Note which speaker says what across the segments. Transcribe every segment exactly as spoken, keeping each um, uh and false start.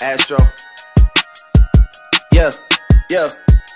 Speaker 1: Astro. Yeah, yeah.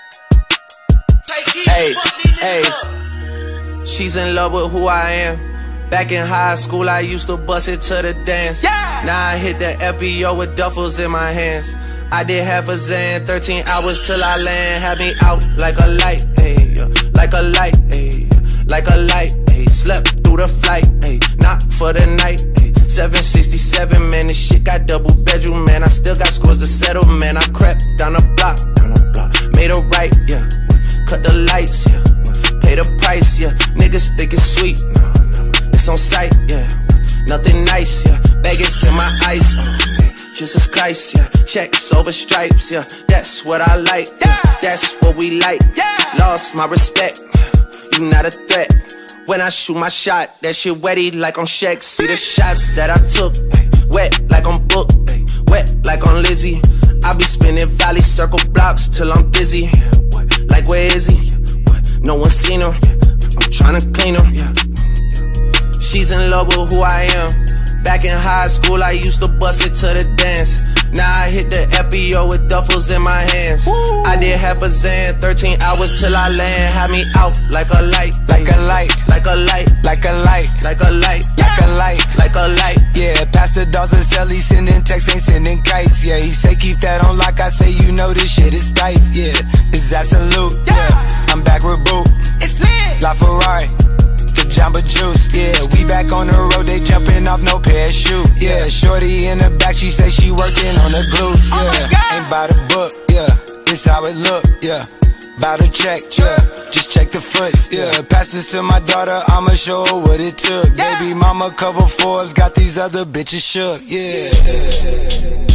Speaker 1: Hey, hey. She's in love with who I am. Back in high school, I used to bust it to the dance. Yeah. Now I hit the F B O with duffels in my hands. I did half a Zan, thirteen hours till I land. Had me out like a light, ayy, like a light, ayy, like a light, ayy. Slept through the flight, ayy, not for the night, ayy. seven sixty-seven, man, this shit got double bedroom, man. I still got scores to settle, man. I crept down the block, down the block, made a right, yeah. Cut the lights, yeah. Pay the price, yeah. Niggas think it's sweet, no, no. It's on sight, yeah. Nothing nice, yeah. Vegas in my ice, oh, man. Jesus Christ, yeah. Checks over stripes, yeah. That's what I like, yeah. That's what we like, yeah. Lost my respect, you not a threat. When I shoot my shot, that shit wetty like on Shaq. See the shots that I took, ay, wet like on Book, ay, wet like on Lizzie. I be spinning valley circle blocks till I'm busy, yeah. What? Like where is he? What? No one seen him, yeah. I'm tryna clean him, yeah. She's in love with who I am. Back in high school, I used to bust it to the dance. Now I hit the F B O with duffels in my hands. Woo. I did half a Zan, thirteen hours till I land. Had me out like a light,
Speaker 2: like a light,
Speaker 1: like a light,
Speaker 2: like a light,
Speaker 1: like a light,
Speaker 2: like a light,
Speaker 1: like a light.
Speaker 2: Yeah, Pastor Dawson sell, he sending texts, ain't sending kites. Yeah, he say keep that on lock. I say you know this shit is tight. Yeah, it's absolute. Yeah, I'm back with Boo.
Speaker 3: It's lit.
Speaker 2: La Ferrari. Jamba Juice, yeah, we back on the road, they jumping off no parachute, yeah. Shorty in the back, she say she working on the glutes, yeah.
Speaker 3: Oh
Speaker 2: ain't by the book, yeah, this how it look, yeah. Bout to check, yeah, just check the foots, yeah. Pass this to my daughter, I'ma show her what it took.
Speaker 3: Yeah.
Speaker 2: Baby mama cover Forbes, got these other bitches shook, yeah.